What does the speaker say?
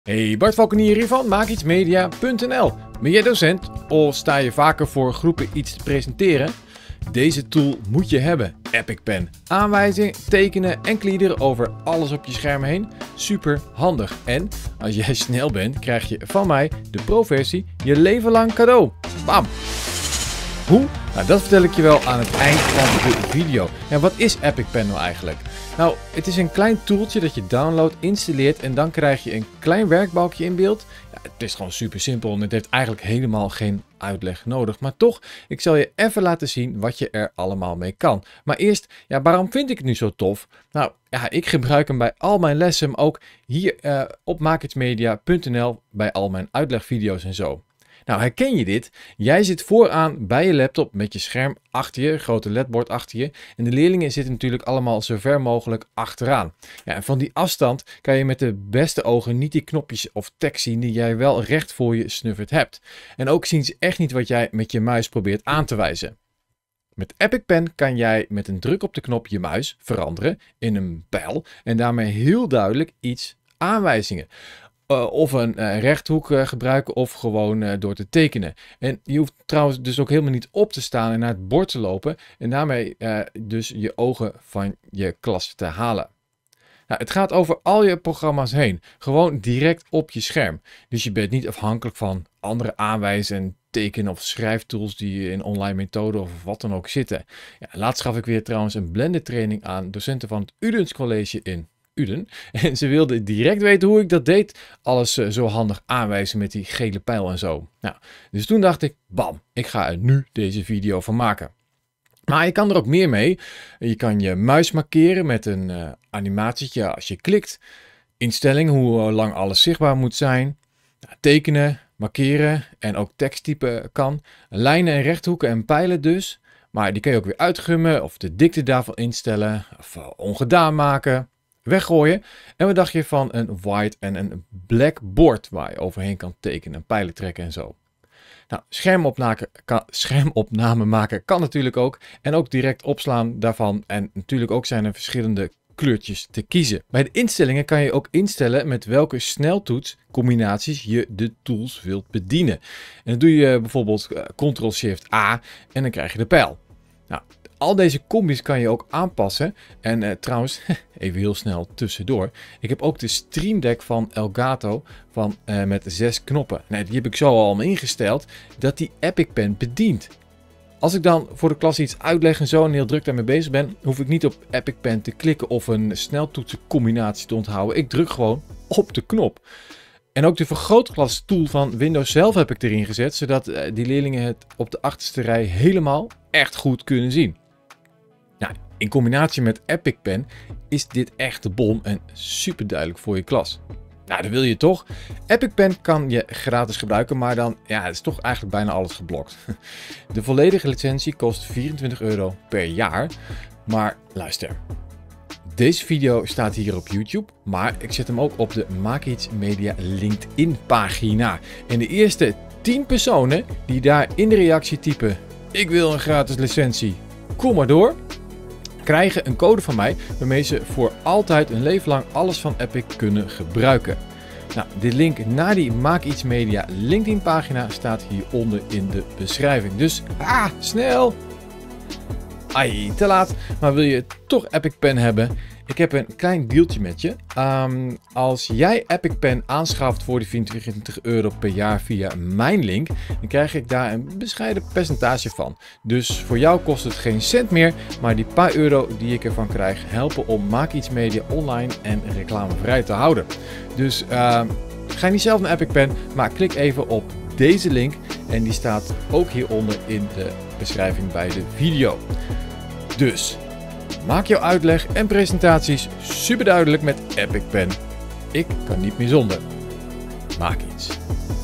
Hey, Bart Valkenier hier van maakietsmedia.nl. Ben jij docent of sta je vaker voor groepen iets te presenteren? Deze tool moet je hebben, Epic Pen. Aanwijzingen, tekenen en kliederen over alles op je scherm heen. Super handig. En als jij snel bent, krijg je van mij de pro-versie je leven lang cadeau. Bam! Hoe? Nou, dat vertel ik je wel aan het eind van de video. En wat is Epic Pen nou eigenlijk? Nou, het is een klein toeltje dat je downloadt, installeert en dan krijg je een klein werkbalkje in beeld. Ja, het is gewoon super simpel en het heeft eigenlijk helemaal geen uitleg nodig. Maar toch, ik zal je even laten zien wat je er allemaal mee kan. Maar eerst, ja, waarom vind ik het nu zo tof? Nou, ja, ik gebruik hem bij al mijn lessen, maar ook hier op maakietsmedia.nl bij al mijn uitlegvideo's en zo. Nou, herken je dit? Jij zit vooraan bij je laptop met je scherm achter je, grote ledbord achter je. En de leerlingen zitten natuurlijk allemaal zo ver mogelijk achteraan. Ja, en van die afstand kan je met de beste ogen niet die knopjes of tekst zien die jij wel recht voor je snuffert hebt. En ook zien ze echt niet wat jij met je muis probeert aan te wijzen. Met Epic Pen kan jij met een druk op de knop je muis veranderen in een pijl en daarmee heel duidelijk iets aanwijzingen. Of een rechthoek gebruiken of gewoon door te tekenen. En je hoeft trouwens dus ook helemaal niet op te staan en naar het bord te lopen. En daarmee dus je ogen van je klas te halen. Nou, het gaat over al je programma's heen. Gewoon direct op je scherm. Dus je bent niet afhankelijk van andere aanwijzen, tekenen of schrijftools die in online methoden of wat dan ook zitten. Ja, laatst gaf ik weer trouwens een blender training aan docenten van het Udens College in Uden. En ze wilden direct weten hoe ik dat deed. Alles zo handig aanwijzen met die gele pijl en zo. Nou, dus toen dacht ik, bam, ik ga er nu deze video van maken. Maar je kan er ook meer mee. Je kan je muis markeren met een animatietje als je klikt. Instellingen, hoe lang alles zichtbaar moet zijn. Nou, tekenen, markeren en ook teksttypen kan. Lijnen en rechthoeken en pijlen dus. Maar die kan je ook weer uitgummen of de dikte daarvan instellen. Of ongedaan maken. Weggooien. En wat dacht je van een white en een black board waar je overheen kan tekenen en pijlen trekken en zo. Nou, schermopname maken kan natuurlijk ook. En ook direct opslaan daarvan. En natuurlijk ook zijn er verschillende kleurtjes te kiezen. Bij de instellingen kan je ook instellen met welke sneltoetscombinaties je de tools wilt bedienen. En dan doe je bijvoorbeeld Ctrl-Shift-A en dan krijg je de pijl. Nou, al deze combis kan je ook aanpassen. En trouwens, even heel snel tussendoor. Ik heb ook de Stream Deck van Elgato met 6 knoppen. Nee, die heb ik zo al ingesteld dat die Epic Pen bedient. Als ik dan voor de klas iets uitleg en zo en heel druk daarmee bezig ben, hoef ik niet op Epic Pen te klikken of een sneltoetsencombinatie te onthouden. Ik druk gewoon op de knop. En ook de vergrootglas tool van Windows zelf heb ik erin gezet, zodat die leerlingen het op de achterste rij helemaal echt goed kunnen zien. Nou, in combinatie met Epic Pen is dit echt de bom en super duidelijk voor je klas. Nou, dat wil je toch? Epic Pen kan je gratis gebruiken, maar dan ja, het is toch eigenlijk bijna alles geblokt. De volledige licentie kost €24 per jaar. Maar luister, deze video staat hier op YouTube, maar ik zet hem ook op de Maakiets Media LinkedIn pagina. En de eerste 10 personen die daar in de reactie typen: ik wil een gratis licentie, kom maar door, krijgen een code van mij waarmee ze voor altijd een leven lang alles van Epic kunnen gebruiken. Nou, de link naar die Maakiets Media LinkedIn pagina staat hieronder in de beschrijving. Dus snel! Ai, te laat. Maar wil je toch Epic Pen hebben? Ik heb een klein dealtje met je. Als jij Epic Pen aanschaft voor die €24 per jaar via mijn link, dan krijg ik daar een bescheiden percentage van. Dus voor jou kost het geen cent meer, maar die paar euro die ik ervan krijg helpen om Maakiets Media online en reclamevrij te houden. Dus ga niet zelf naar Epic Pen, maar klik even op deze link en die staat ook hieronder in de beschrijving bij de video. Dus maak jouw uitleg en presentaties super duidelijk met Epic Pen. Ik kan niet meer zonder. Maak iets.